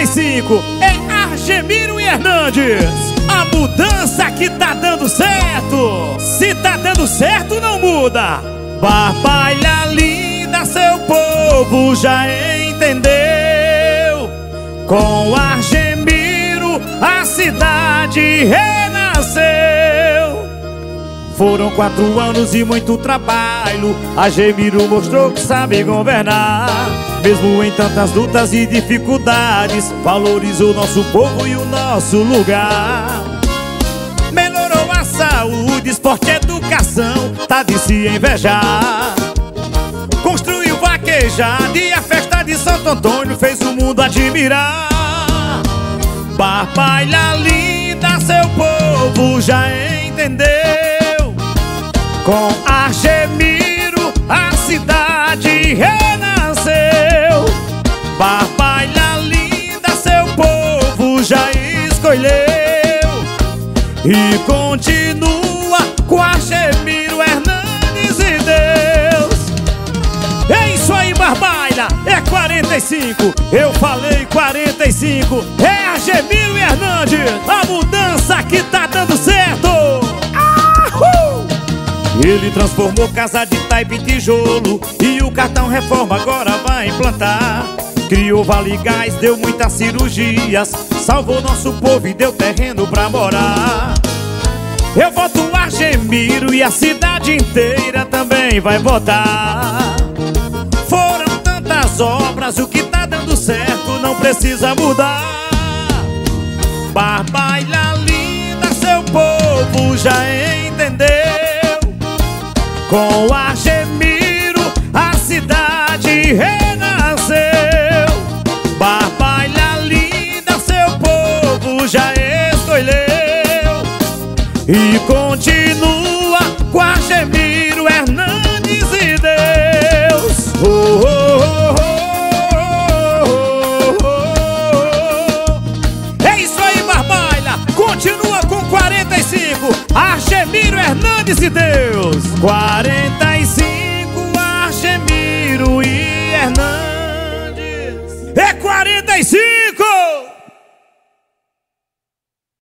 45 é Argemiro e Hernandes. A mudança que tá dando certo. Se tá dando certo, não muda. Barbalha linda, seu povo já entendeu. Com Argemiro a cidade renasceu. Foram 4 anos e muito trabalho. Argemiro mostrou que sabe governar. Mesmo em tantas lutas e dificuldades, valorizou nosso povo e o nosso lugar. Melhorou a saúde, esporte e educação, tá de se invejar. Construiu vaquejada e a festa de Santo Antônio fez o mundo admirar. Barbalha linda, seu povo já entendeu. Com Argemiro a cidade renasceu. Barbalha linda, seu povo já escolheu. E continua com Argemiro, Hernandes e Deus. É isso aí, Barbalha, é 45. Eu falei 45. É Argemiro e Hernandes. A mudança que tá dando certo. Ele transformou casa de taipa em tijolo e o cartão reforma agora vai implantar. Criou Vale Gás, deu muitas cirurgias, salvou nosso povo e deu terreno pra morar. Eu voto Argemiro e a cidade inteira também vai votar. Foram tantas obras, o que tá dando certo não precisa mudar. Barbalha linda, seu povo já entendeu. Com Argemiro a cidade renasceu. Barbalha linda, seu povo já escolheu. E continua com Argemiro, Hernandes e Deus. Oh, oh, oh, oh, oh. É isso aí, Barbalha, continua com 45. Argemiro, Hernandes e Deus. 45, Argemiro e Hernandes. É 45.